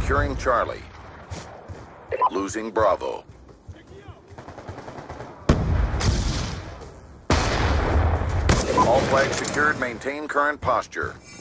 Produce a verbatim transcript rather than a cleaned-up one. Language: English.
Securing Charlie. Losing Bravo. All flags secured. Maintain current posture.